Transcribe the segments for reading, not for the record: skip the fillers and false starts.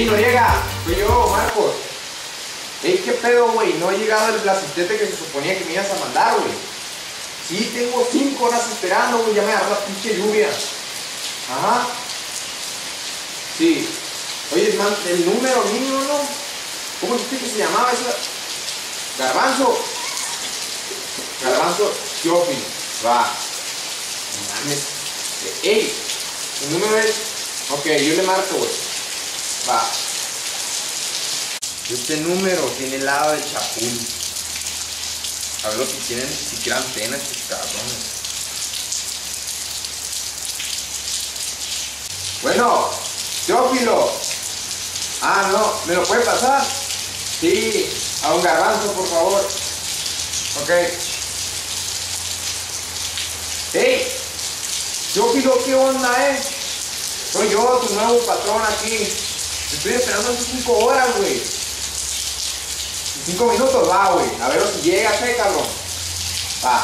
Noriega, soy yo, Marcos. Ey, ¿qué pedo, güey? No ha llegado el asistente que se suponía que me ibas a mandar, güey. Sí, tengo 5 horas esperando, güey. Ya me agarró la pinche lluvia. Ajá. Sí. Oye, man, el número mío, ¿no? ¿Cómo dijiste que se llamaba eso? Garbanzo. Garbanzo Shopping. Va. No mames. Ey, el número es... Ok, yo le marco, güey. Va. Este número tiene el lado del chapul. A ver lo que tienen, siquiera antena estos cabrones. Bueno, Teófilo. Ah, no, ¿me lo puede pasar? Sí, a un garbanzo, por favor. Ok. Hey, Teófilo, ¿qué onda, Soy yo, tu nuevo patrón aquí. Te estoy esperando hace 5 horas, güey. 5 minutos, va, güey. A ver si llegas, cabrón. Va.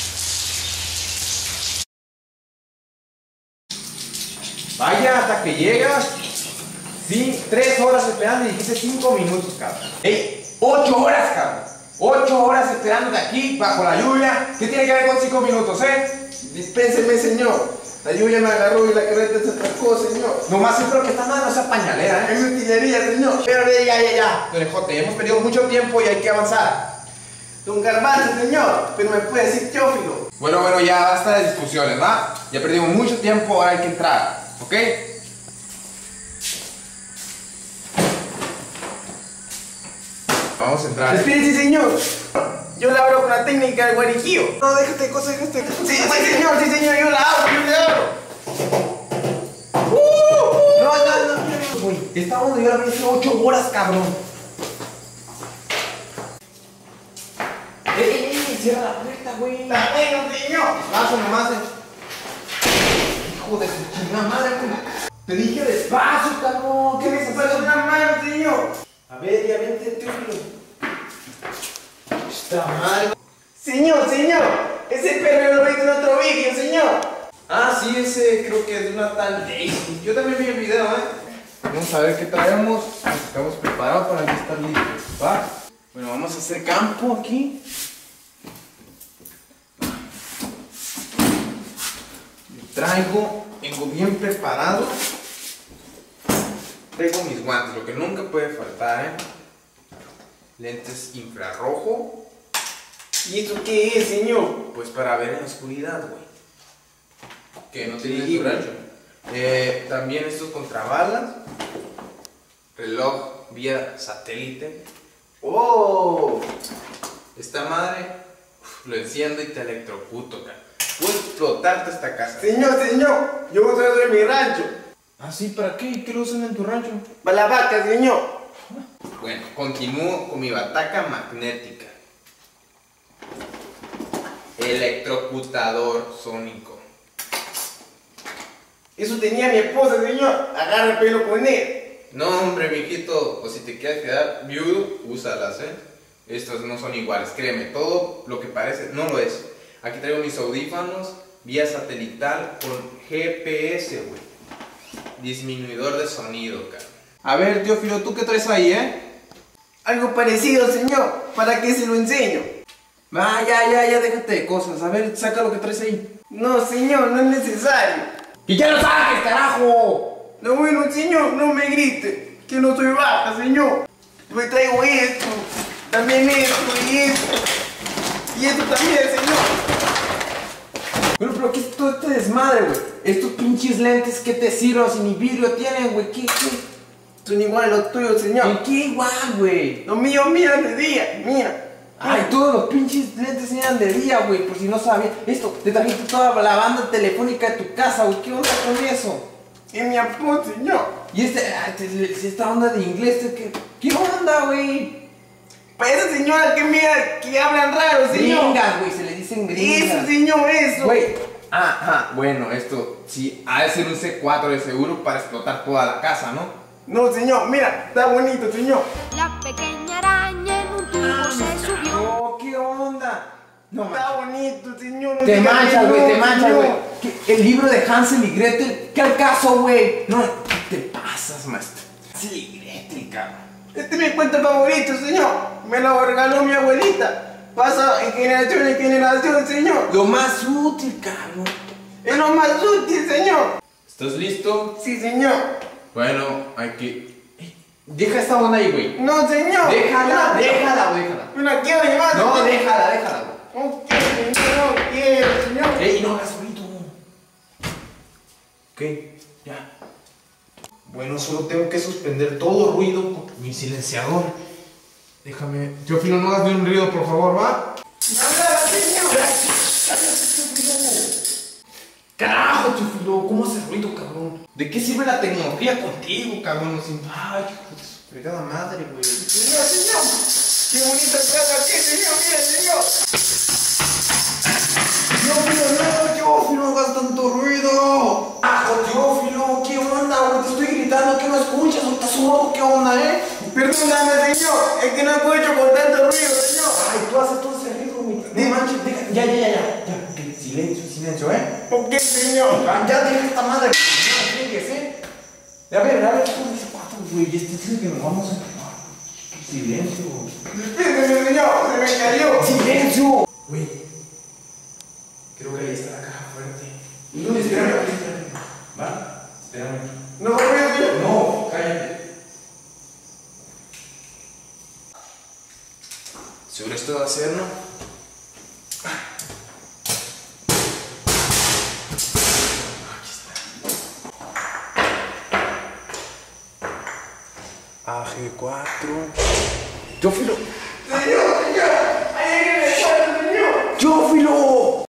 Vaya, hasta que llegas. Sí, 3 horas esperando y dijiste 5 minutos, cabrón. Ey, 8 horas, cabrón. 8 horas esperándote aquí, bajo la lluvia. ¿Qué tiene que ver con 5 minutos, Dispénseme, señor. La lluvia me agarró y la carreta se atracó, señor. Nomás es lo que está mal, no sea pañalera, Es utilería, señor. Pero ya. Don Ejote, hemos perdido mucho tiempo y hay que avanzar. Don Garbanzo, señor. Pero me puede decir Teófilo. Bueno, ya basta de discusiones, ¿va? Ya perdimos mucho tiempo, ahora hay que entrar, ¿ok? Vamos a entrar. Espérese, señor. Yo la abro con la técnica del guariquillo. No, déjate cosas, déjate. Sí, señor, yo la abro. No. Güey, estamos donde yo la vi hace 8 horas, cabrón. ¡Ey! Cierra la puerta, güey. Está bueno, señor. Paso nomás, Hijo de su chingada madre, güey. Te dije despacio, cabrón. ¿Qué me Pasa una mano, señor. A ver, ya vente, Teófilo. Esta madre. Señor. Ese perro lo vi en otro vídeo, señor. Ah, sí, ese creo que es de una tal Daisy. Yo también vi el video, Vamos a ver qué traemos. Estamos preparados para estar listos, ¿va? Bueno, vamos a hacer campo aquí. Vengo bien preparado. Traigo mis guantes, lo que nunca puede faltar, Lentes infrarrojo. ¿Y esto qué es, señor? Pues para ver en la oscuridad, güey. Que no tiene Sí, tu rancho. También estos contrabalas. Reloj vía satélite. ¡Oh! Esta madre lo enciendo y te electrocuto, cara. Puedo explotarte esta casa. Señor, yo voy a traer de mi rancho. ¿Ah, sí? ¿Para qué? ¿Qué lo usan en tu rancho? Para la vaca, señor. Bueno, continúo con mi bataca magnética. Electrocutador sónico. Eso tenía mi esposa, señor. Agarra el pelo con él. No, hombre, mijito, o si te quieres quedar viudo, úsalas, Estos no son iguales, créeme, todo lo que parece no lo es. Aquí traigo mis audífonos vía satelital con GPS, güey. Disminuidor de sonido, cara. A ver, Teófilo, ¿tú qué traes ahí, Algo parecido, señor. ¿Para qué se lo enseño? Ah, ya, déjate de cosas. A ver, saca lo que traes ahí. No, señor, no es necesario. ¡Y ya lo saques, carajo! No, bueno, señor, no me grite. Que no soy vaca, señor. Me traigo esto, también esto y esto. Y esto también, señor. Bueno, pero ¿qué es todo este desmadre, güey? Estos pinches lentes, ¿qué te sirven? Si ni vidrio tienen, güey, ¿qué? Son iguales los tuyos, señor. ¿En qué igual, güey? Los míos miran de día, mira. Ay, todos los pinches lentes eran de día, güey, por si no sabía. Esto, te trajiste toda la banda telefónica de tu casa, güey, ¿qué onda con eso? Es mi apunte, señor. Y esta onda de inglés, ¿qué onda, güey? Para esa señora que mira, que hablan raro, señor. Gringas, güey, se le dicen gringas. Eso, señor, eso. Güey, bueno, esto sí, ha de ser un C4 de seguro para explotar toda la casa, ¿no? No, señor, mira, está bonito, señor. La pequeña araña en un tubo se subió. Oh, ¿qué onda? No, Está bonito, señor. No te diga manchas, que güey, no, te manchas, señor. güey. El libro de Hansel y Gretel, ¿qué al caso, güey? No, te pasas, maestro. Hansel y Gretel. cabrón. Este es mi cuento favorito, señor. Me lo regaló mi abuelita. Pasa en generación, señor. Lo más útil, cabrón. Es lo más útil, señor. ¿Estás listo? Sí, señor. Bueno, hay que... Deja esta onda ahí, güey. No, señor. Déjala. Me la quiero llevar. No, señor. déjala, güey. No quiero, señor. No quiero, señor. Ey, no hagas ruido. Ok, ya. Bueno, solo tengo que suspender todo ruido con mi silenciador. Déjame. Teófilo, no hagas ni un ruido, por favor, ¿va? ¡Nada, señor! Carajo, Teófilo, ¿cómo haces ruido, cabrón? ¿De qué sirve la tecnología contigo, cabrón? Ay, hijo de su fregada madre, güey. Señor. ¡Qué bonita casa aquí, señor! ¡Mira, señor! Teófilo, no hagas tanto ruido. ¡Ajo, Teófilo! ¿Qué onda, güey? Te estoy gritando, ¿qué no escuchas? ¿Estás sordo? ¿Qué onda, Perdóname, señor. Es que no puedo con tanto ruido, señor. Ay, tú haces todo ese ruido, güey. No manches, deja. Ya. Ok, silencio, ¿Por qué, señor? Ya deja esta madre. No llegues, A ver, ¿cómo dice pato, güey? Este dice que nos vamos a quemar. Silencio. Despídeme, señor. Se me cayó. ¡Silencio! Güey. Creo que ahí está la caja fuerte. No, espérame. ¿Va? Espérame. No, señor. No, cállate. ¿Seguro esto va a hacerlo? Aquí está. AG4. Teófilo.